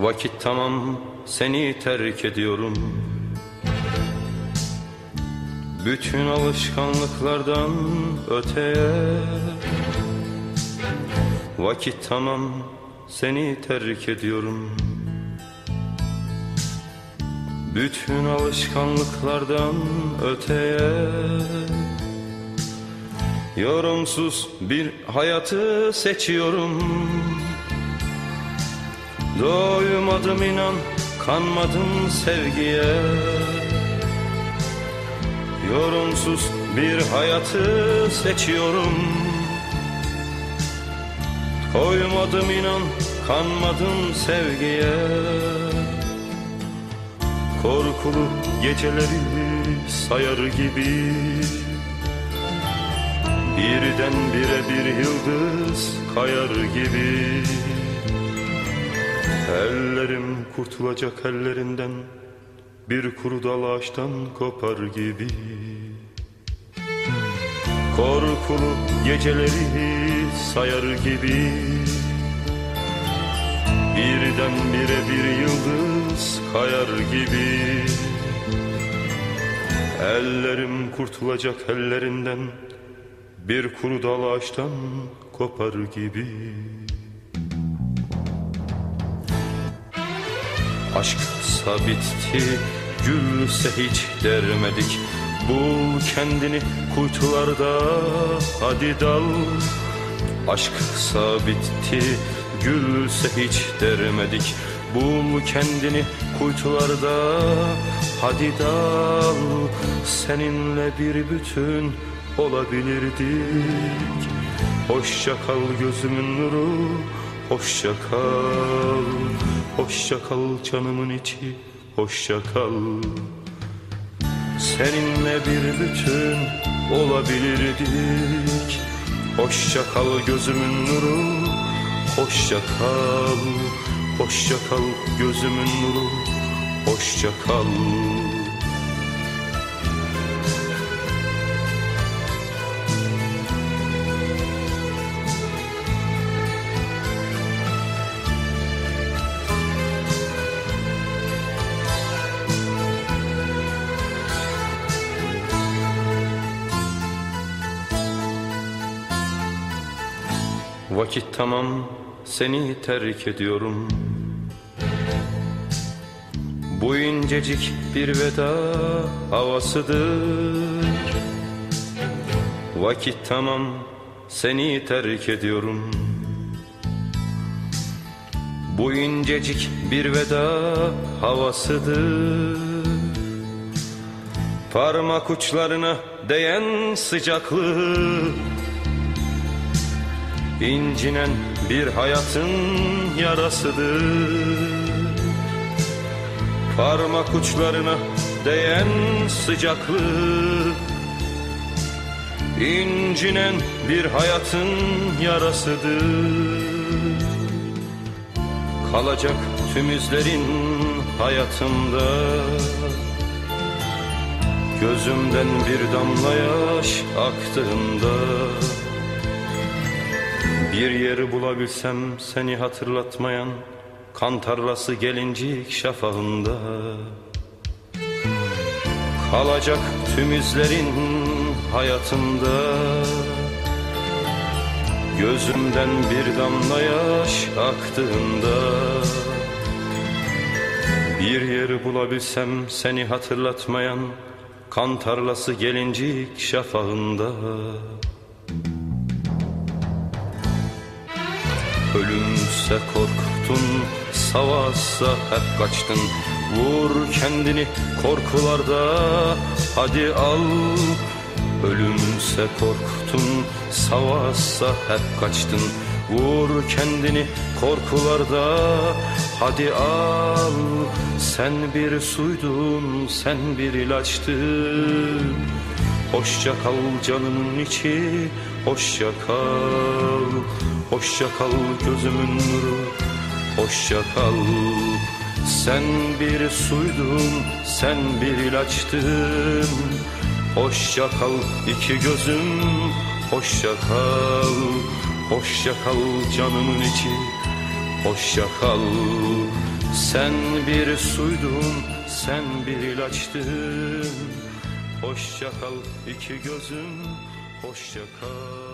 Vakit tamam, seni terk ediyorum. Bütün alışkanlıklardan öteye. Vakit tamam, seni terk ediyorum. Bütün alışkanlıklardan öteye. Yorumsuz bir hayatı seçiyorum. Doymadım inan, kanmadım sevgiye. Yorumsuz bir hayatı seçiyorum. Koymadım inan, kanmadım sevgiye. Korkulu geceleri sayar gibi birdenbire bir yıldız kayar gibi. Ellerim kurtulacak ellerinden, bir kuru dal ağaçtan kopar gibi. Korkulu geceleri sayar gibi birdenbire bir yıldız kayar gibi. Ellerim kurtulacak ellerinden, bir kuru dal ağaçtan kopar gibi. Aşksa bitti, gülse hiç dermedik. Bul kendini kuytularda, hadi dal. Aşksa bitti, gülse hiç dermedik. Bul kendini kuytularda, hadi dal. Seninle bir bütün olabilirdik. Hoşça kal gözümün nuru, hoşça kal. Hoşça kal canımın içi, hoşça kal. Seninle bir bütün olabilirdik. Hoşça kal gözümün nuru, hoşça kal. Hoşça kal gözümün nuru, hoşça kal. Vakit tamam, seni terk ediyorum. Bu incecik bir veda havasıdır. Vakit tamam, seni terk ediyorum. Bu incecik bir veda havasıdır. Parmak uçlarına değen sıcaklık, İncinen bir hayatın yarasıdır. Parmak uçlarına değen sıcaklık, İncinen bir hayatın yarasıdır. Kalacak tüm izlerin hayatımda, gözümden bir damla yaş aktığında. Bir yeri bulabilsem seni hatırlatmayan, kan tarlası gelincik şafağında. Kalacak tüm izlerin hayatımda, gözümden bir damla yaş aktığında. Bir yeri bulabilsem seni hatırlatmayan, kan tarlası gelincik şafağında. Ölümse korktun, savaşsa hep kaçtın. Vur kendini korkularda, hadi al. Ölümse korktun, savaşsa hep kaçtın. Vur kendini korkularda, hadi al. Sen bir suydun, sen bir ilaçtın. Hoşça kal canımın içi, hoşça kal. Hoşça kal gözümün nuru, hoşça kal. Sen bir suydun, sen bir ilaçtın. Hoşça kal iki gözüm, hoşça kal. Hoşça kal canımın içi, hoşça kal. Sen bir suydun, sen bir ilaçtın. Hoşça kal iki gözüm, hoşça kal.